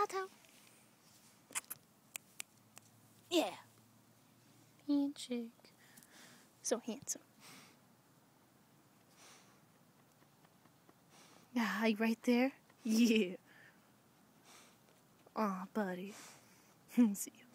Balto. Yeah. Handshake. So handsome. Ah, right there? Yeah. Aw, buddy. See you.